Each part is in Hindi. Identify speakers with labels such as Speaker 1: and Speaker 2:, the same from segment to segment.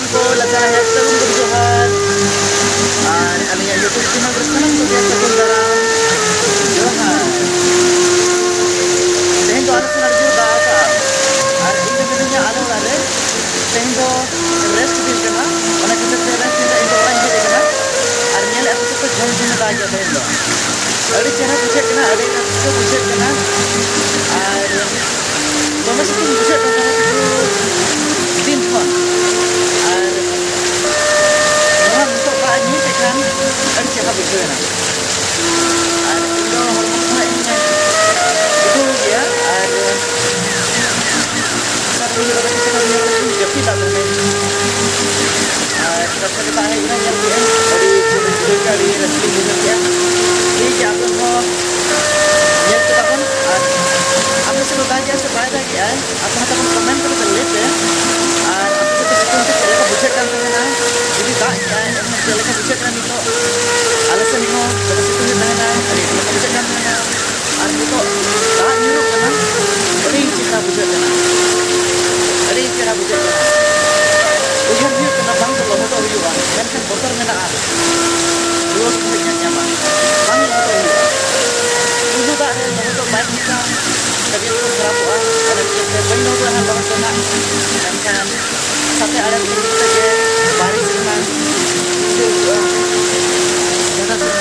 Speaker 1: को लगा है सगुन जोहार और अलिया यूट्यूब चैनल पर सनम को बिया सगुन दाराम जोहार तेहन तो आलो सनार जुर दा का और इन मिनुnya आलो वाले तेहन तो रेस्ट दिन करना ओना किसे रेस्ट दिन इन तो ओना ही देखना और नेल एपिसोड को झम झम दा जा तेहन तो अड़ी चेहरा पूछे करना अड़ी को पूछे करना और दोनों से पूछे करना दिन फोन और वहाँ तो बाहर नहीं देखा अड़ी चेहरा पूछे करना और इनको हम itu ya ada satu lagi kita lihat jepit tak termain kita kita ini yang dia dari kali resmi juga ya ini jangan mau yang kita pun apa sebut aja supaya ya apa kita pun komen kita lihat ya apa kita sesuatu kita buatkan sana jadi tak ya kita buatkan itu alasan itu kita sesuatu sana kita buatkan sana और तो दा न्यूरो करना अड़ी चेहरा बुझे करना अड़ी चेहरा बुझे करना उजर भी करना बांग तो लोहो तो हुआ मेनखान बोतर मेना रोज को ᱧᱟᱢᱟ बांग लोहो तो हुआ उजो दा रे लोहो तो बाइक निका तबीयत को खराब हुआ और जैसे बइनो तो ना लोहो तो ना मेनखान साथे आड़े के के बारिश में जो ज्यादा से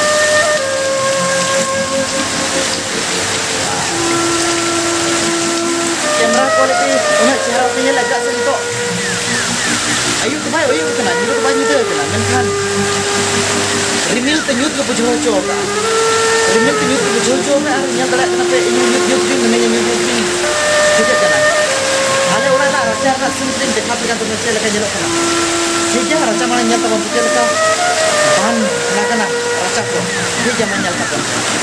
Speaker 1: कैमरा क्वालिटी उन्हें चेहरा punya lagak sentuh ayu kena nyuruh ke banyu dia kena menkan rimil tenyut ke pujo-pujo ka rimil tenyut ke pujo-pujo ka artinya telah kenapa ini nyut din menanya nyut din tidak kena hale orang nak raca nak senting dekat dengan tu macam lekan jelok kena dia raca mana nyata pun punya lekan bahan nak kena raca ko dia jangan nyata pun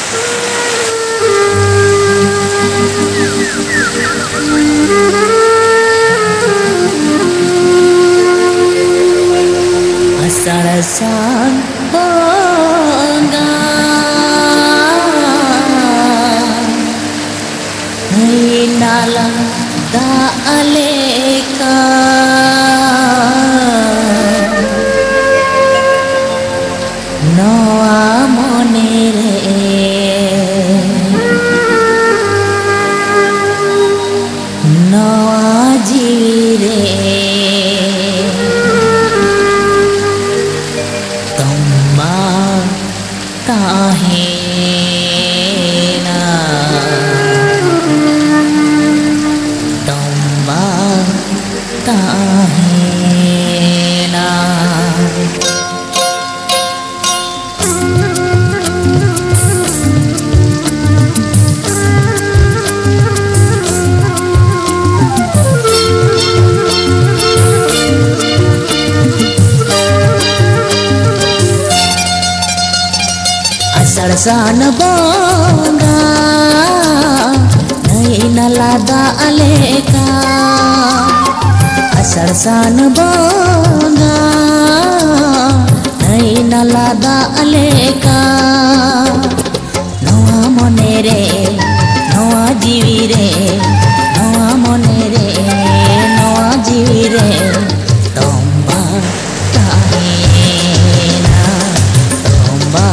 Speaker 2: Asal-asal bangga Nainala da aleka Noa monere Noa jire kahena tomba kahena Sarasana bangga nainala da aleka Sarasana bangga nainala da aleka Noa monere noa jivire noa monere noa jivire tomba tahena tomba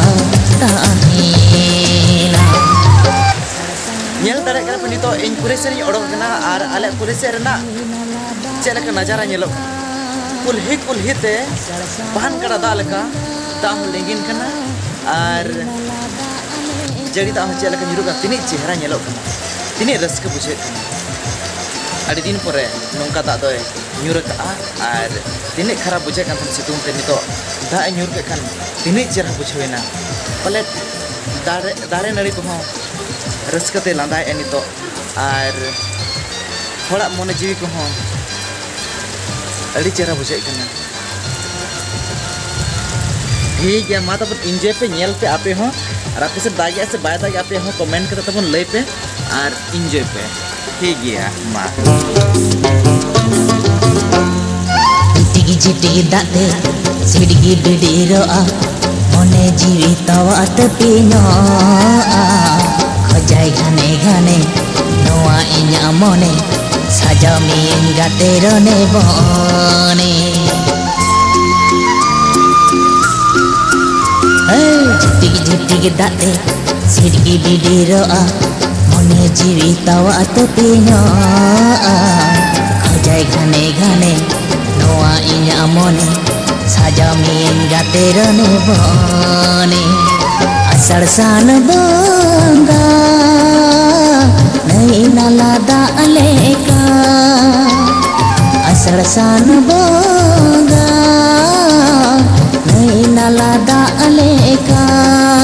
Speaker 1: nyel tarik kana pendito in kurese ni odok kana ar ale kurese rena chela ka nazara nyelok kulhi te bahan kada dalka tam lengin kana ar jadi tam chela ka nyuruka tini chehra nyelok kana tini raska bujhe adi din pore nongka ta doy nyurka ar tini kharap bujhe kan situng te nito da nyurka kan tini chehra bujhena palet dare nari ko रस्कते लांदाय एनितो और थोड़ा मन जीवी को अड़ी चेहरा बुझे कना ठीक है मा तब एंजॉय पे नेल पे आपे हो और आपे से दागे से बाय दागे आपे हो कमेंट करते तब लय पे और एंजॉय पे ठीक है मा
Speaker 2: टिकी चिटी दाते सिडगी बिडीरो आ मने जीवी तवात पिनो Jai gane gane noa inya mone sajami gaterone bone झिटिक दाते सिडगी डिडिरोआ मने जीवी तावा तपिनो खोजाय घाने घाने नोआ इña मने साजामिन गाते रने बने आषाढ़ सान बंगा नई नाला दाग लेका आषाढ़ सान बंगा नई नाला दाग लेका